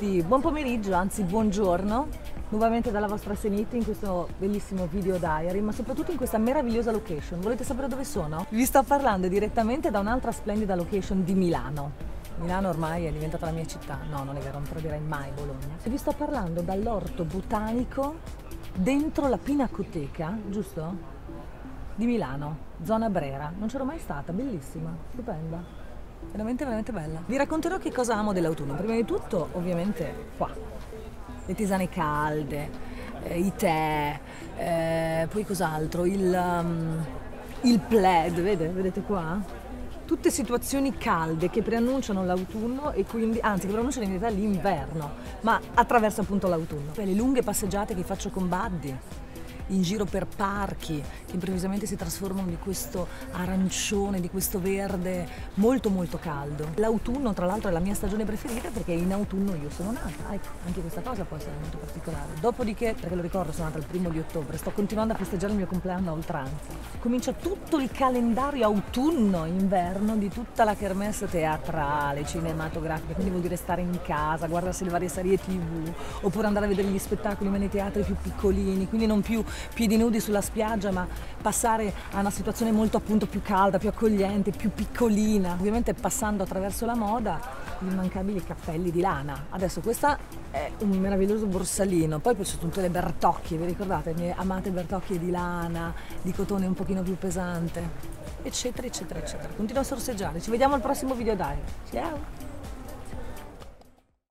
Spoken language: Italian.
tutti, buon pomeriggio, anzi buongiorno, nuovamente dalla vostra Senit in questo bellissimo video diary, ma soprattutto in questa meravigliosa location. Volete sapere dove sono? Vi sto parlando direttamente da un'altra splendida location di Milano. Milano ormai è diventata la mia città, no, non è vero, non tradirei mai Bologna. E vi sto parlando dall'orto botanico dentro la Pinacoteca, giusto? Di Milano, zona Brera. Non c'ero mai stata, bellissima, stupenda. Veramente, veramente bella. Vi racconterò che cosa amo dell'autunno. Prima di tutto, ovviamente, qua. Le tisane calde, i tè, poi cos'altro? Il plaid, vedete qua? Tutte situazioni calde che preannunciano l'autunno e quindi, anzi, che preannunciano in realtà l'inverno, ma attraverso appunto l'autunno. Le lunghe passeggiate che faccio con Buddy in giro per parchi che improvvisamente si trasformano di questo arancione, di questo verde molto molto caldo. L'autunno tra l'altro è la mia stagione preferita perché in autunno io sono nata, ecco, anche questa cosa può essere molto particolare. Dopodiché, perché lo ricordo, sono nata il 1° ottobre, sto continuando a festeggiare il mio compleanno a oltranza. Comincia tutto il calendario autunno-inverno di tutta la kermesse teatrale, cinematografica, quindi vuol dire stare in casa, guardarsi le varie serie TV, oppure andare a vedere gli spettacoli ma nei teatri più piccolini, quindi non più piedi nudi sulla spiaggia, ma passare a una situazione molto appunto più calda, più accogliente, più piccolina. Ovviamente passando attraverso la moda, gli immancabili cappelli di lana. Adesso questa è un meraviglioso borsalino, poi ci sono tutte le bertocchie, vi ricordate? Le amate bertocchie di lana, di cotone un pochino più pesante, eccetera, eccetera, eccetera. Continuo a sorseggiare, ci vediamo al prossimo video, dai. Ciao!